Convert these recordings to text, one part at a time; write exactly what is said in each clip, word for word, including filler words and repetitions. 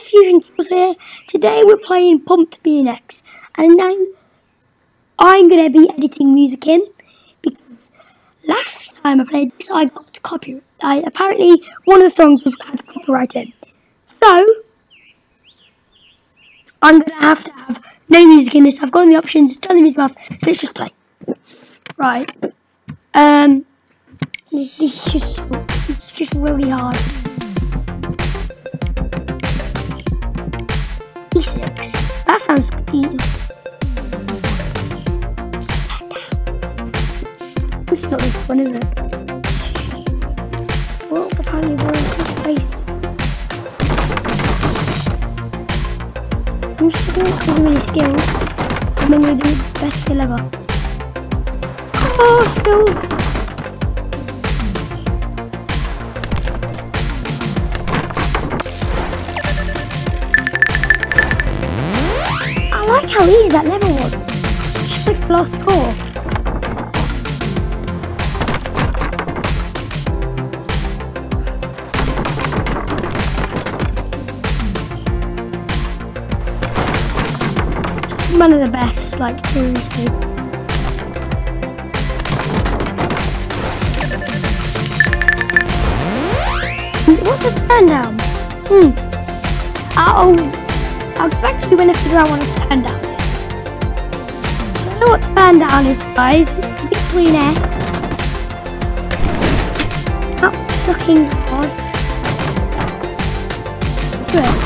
Fusion Tools here. Today we're playing Pumped B M X, and now I'm going to be editing music in, because last time I played this I got copyright. I, apparently one of the songs was had copyright in. So I'm going to have to have no music in this. I've got the options, turn the music off, so let's just play. Right. Um, this, this is just, it's just really hard. B six. That sounds easy. This is not really fun, is it? Well, apparently we're in big space. I'm just going to do many skills, and then we're going to do the best skill ever. Oh, skills! I like how easy that level was. Just like the last score. Just one of the best, like seriously. What's this turn down? Hmm. I'll, I'll get back to you when I figure out what a turn down is. So I know what turn down is, guys. It's between S. Not sucking hard. Do it.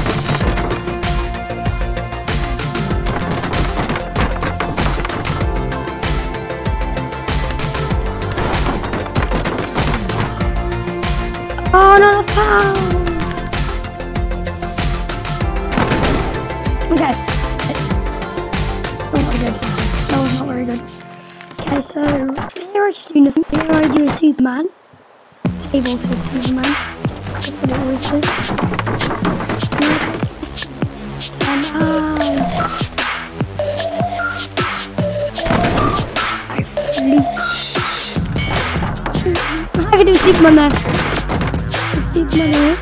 Oh, not a foul! Okay. Oh, not good. That was not very good. Okay, so here I just do nothing. Here I do a Superman. Table to a Superman. Because that's what it always is. Stand down. I can do Superman there. Superman here.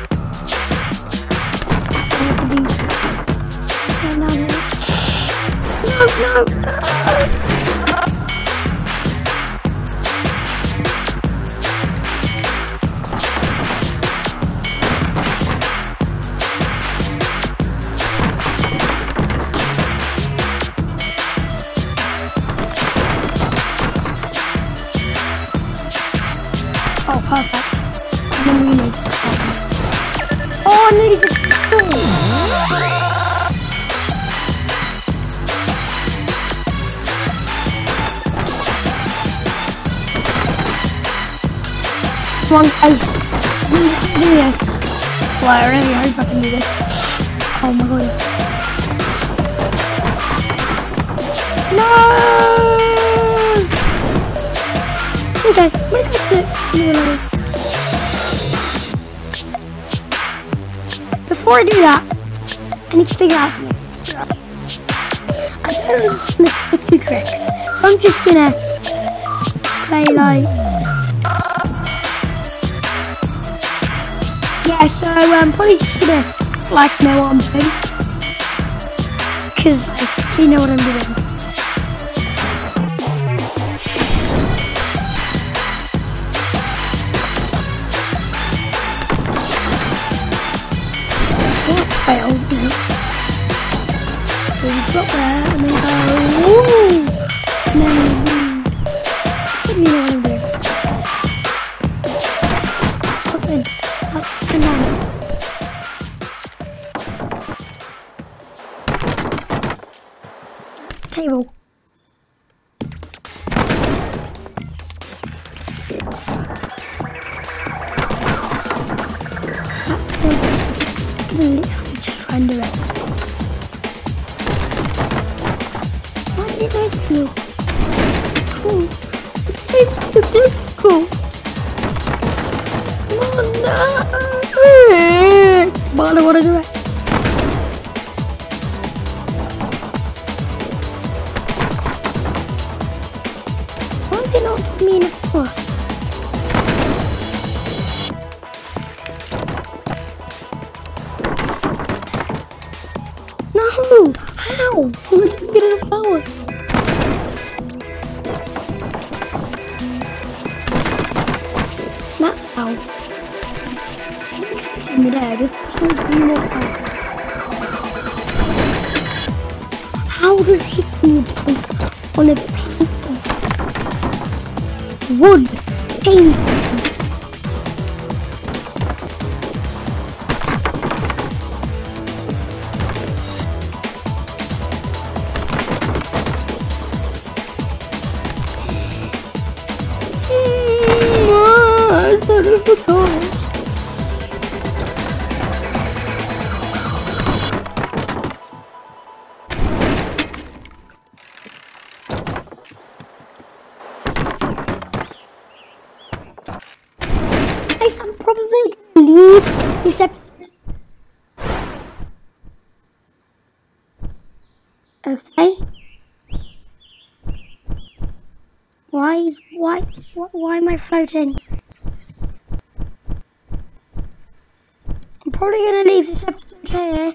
And I can do turn down here. No, no, no. Oh, perfect. And then we need. Oh, I nearly did the school. Come on, guys. We can do this. Well, I really hope I can do this. Oh my god. No! Okay, let's get to the level. Before I do that, I need to figure out something. I don't understand the, the two tricks, so I'm just gonna play like, yeah. So I'm probably just gonna like know what I'm doing, because like you know what I'm doing. Failed, you know. So we drop there and then go, woo! And then, um, what do you know what I'm doing? What's in? That's the line. That's the table. That's the, gonna literally just try and do it. Why is it nice blue? Cool. It's so difficult. Oh no! Come on, I wanna do it. Why is it not giving me enough power? Ow! I didn't get enough power. That's how. He didn't fix me there, just give me more power. How does hitting a bike on a piece of wood painful? I forgot. Guys, I'm probably going to leave this episode. Okay. Why is why why, why am I floating? I'm probably going to leave this episode here.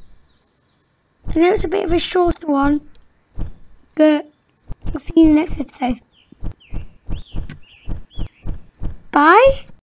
I know it's a bit of a shorter one, but I'll see you in the next episode. Bye.